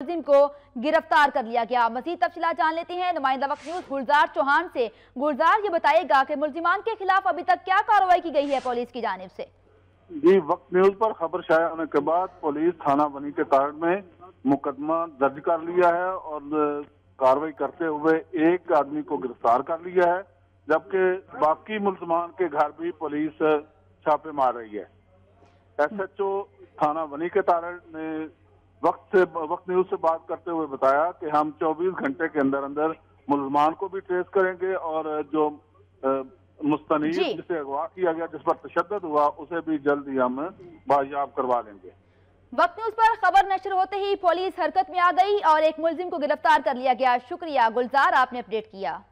मुलजिम को गिरफ्तार कर लिया गया। मजीद तफसीलात जान लेते हैं नुमाइंदा वक्त न्यूज गुलजार चौहान से। गुलजार, ये बताएगा कि मुलजिमान के खिलाफ अभी तक क्या कार्रवाई की गई है पुलिस की जानिब से? जी, वक्त न्यूज पर खबर शाया होने के बाद पुलिस थाना बनी के तारण में मुकदमा दर्ज कर लिया है और कार्रवाई करते हुए एक आदमी को गिरफ्तार कर लिया है, जबकि बाकी मुलजमान के घर भी पुलिस छापे मार रही है। SHO थाना बनी के तारण ने वक्त न्यूज से बात करते हुए बताया कि हम 24 घंटे के अंदर अंदर मुलजमान को भी ट्रेस करेंगे और जो मुस्तनीद जिसे अगवा किया गया, जिस पर तशद्दुद हुआ, उसे भी जल्द ही हम बाजियाब करवा लेंगे। वक्त न्यूज पर खबर नशर होते ही पुलिस हरकत में आ गई और एक मुलजिम को गिरफ्तार कर लिया गया। शुक्रिया गुलजार, आपने अपडेट किया।